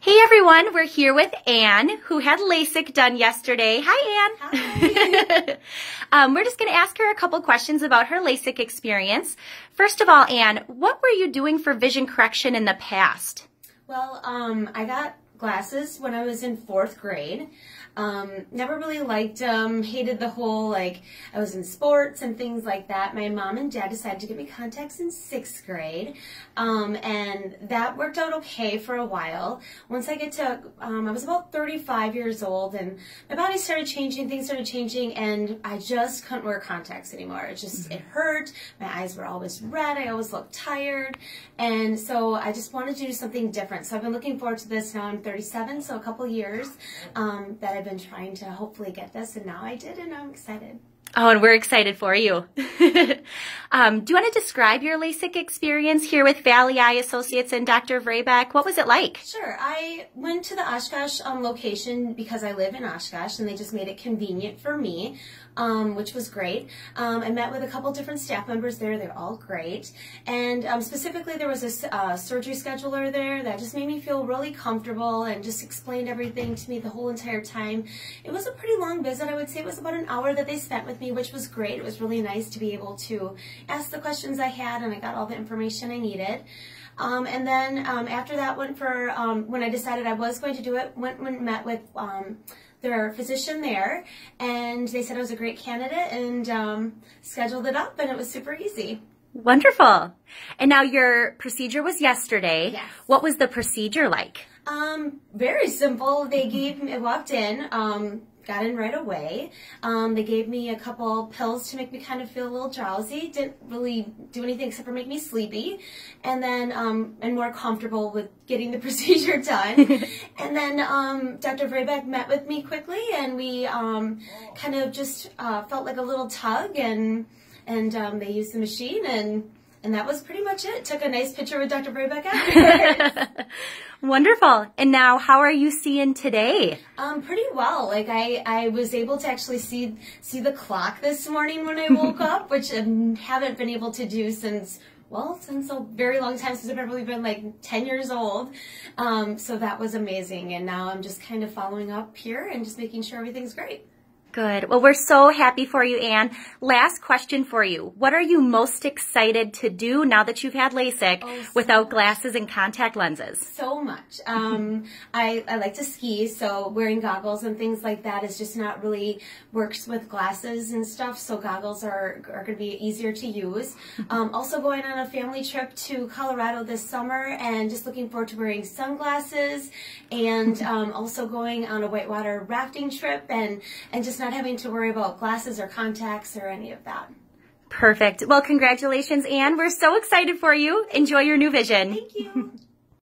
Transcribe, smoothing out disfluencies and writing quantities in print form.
Hey everyone, we're here with Ann, who had LASIK done yesterday. Hi Ann. Hi. We're just going to ask her a couple questions about her LASIK experience. First of all, Ann, what were you doing for vision correction in the past? Well, I got glasses when I was in 4th grade. Never really liked them, hated the whole, I was in sports and things like that. My mom and dad decided to get me contacts in 6th grade, and that worked out okay for a while. Once I get to, I was about 35 years old, and my body started changing, things started changing, and I just couldn't wear contacts anymore. It just, it hurt. My eyes were always red. I always looked tired, and so I just wanted to do something different. So I've been looking forward to this. Now I'm 37, so a couple years that I've been trying to hopefully get this, and now I did, and I'm excited. Oh, and we're excited for you. Do you want to describe your LASIK experience here with Valley Eye Associates and Dr. Vreebeck? What was it like? Sure. I went to the Oshkosh location because I live in Oshkosh, and they just made it convenient for me, which was great. I met with a couple different staff members there. They're all great. And specifically, there was a surgery scheduler there that just made me feel really comfortable and just explained everything to me the whole entire time. It was a pretty long visit. I would say it was about an hour that they spent with me, which was great. It was really nice to be able to ask the questions I had, and I got all the information I needed. And then after that, went for when I decided I was going to do it, went and met with their physician there, and they said I was a great candidate, and scheduled it up, and it was super easy. Wonderful. And now your procedure was yesterday. Yes. What was the procedure like? Very simple. They gave me, I walked in, got in right away. They gave me a couple pills to make me kind of feel a little drowsy. Didn't really do anything except for make me sleepy. And then, and more comfortable with getting the procedure done. And then, Dr. Vreebeck met with me quickly, and we, kind of just, felt like a little tug, and they used the machine, and that was pretty much it. Took a nice picture with Dr. Vreebeck afterwards. Wonderful. And now, how are you seeing today? Pretty well. I was able to actually see the clock this morning when I woke up, which I haven't been able to do since a very long time, since I've probably been 10 years old. So that was amazing. And now I'm just kind of following up here and just making sure everything's great. Good. Well, we're so happy for you, Ann. Last question for you. What are you most excited to do now that you've had LASIK without glasses and contact lenses? So much. I like to ski, so wearing goggles and things like that is just not really works with glasses and stuff, so goggles are going to be easier to use. Also going on a family trip to Colorado this summer, and just looking forward to wearing sunglasses, and also going on a whitewater rafting trip, and just not having to worry about glasses or contacts or any of that. Perfect. Well, congratulations, Ann. We're so excited for you. Enjoy your new vision. Thank you.